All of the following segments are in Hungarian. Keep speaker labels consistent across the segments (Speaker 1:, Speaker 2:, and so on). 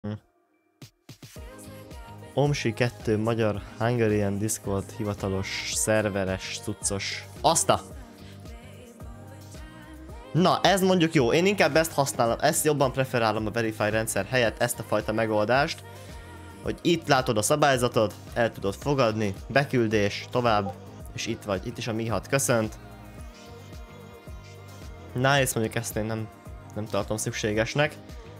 Speaker 1: Omsi 2 magyar Hungarian Discord hivatalos szerveres cuccos. Azta! Na, ez mondjuk jó. Én inkább ezt használom, ezt jobban preferálom a Verify rendszer helyett, ezt a fajta megoldást. Hogy itt látod a szabályzatot, el tudod fogadni, beküldés, tovább, és itt vagy. Itt is a Mihat köszönt. Nice, mondjuk ezt én nem tartom szükségesnek.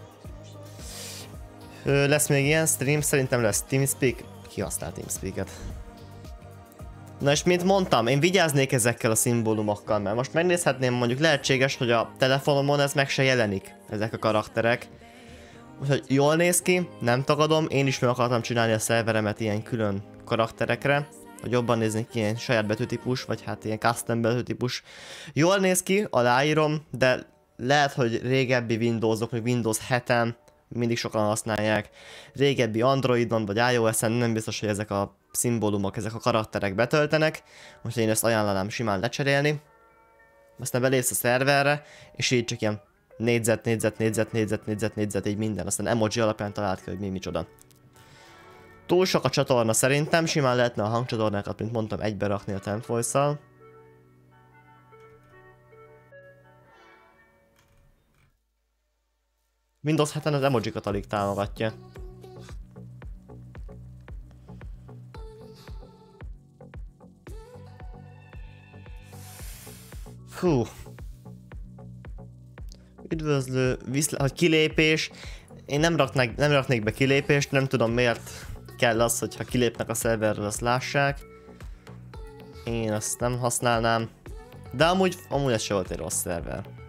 Speaker 1: Lesz még ilyen stream, szerintem lesz TeamSpeak. Ki használ TeamSpeak-et? Na és mint mondtam, én vigyáznék ezekkel a szimbólumokkal, mert most megnézhetném, mondjuk lehetséges, hogy a telefonomon ez meg se jelenik, ezek a karakterek. Úgyhogy jól néz ki, nem tagadom, én is meg akartam csinálni a szerveremet ilyen külön karakterekre, hogy jobban nézni ki ilyen saját betűtípus, vagy hát ilyen custom betűtípus. Jól néz ki, aláírom, de lehet, hogy régebbi Windowsok, vagy Windows 7-en mindig sokan használják. Régebbi Androidon vagy iOS-en nem biztos, hogy ezek a szimbólumok, ezek a karakterek betöltenek, úgyhogy én ezt ajánlanám simán lecserélni. Aztán belépsz a szerverre, és így csak ilyen négyzet, így minden, aztán emoji alapján talált ki, hogy mi micsoda. Túl sok a csatorna szerintem, simán lehetne a hangcsatornákat, mint mondtam, egybe rakni a Temvoice-szal. Windows 7-en az emojikat alig támogatja. Hú. Üdvözlő, hogy kilépés. Én nem raknék be kilépést, nem tudom miért kell az, hogyha kilépnek a szerverről, azt lássák. Én azt nem használnám. De amúgy ez se volt egy rossz szerver.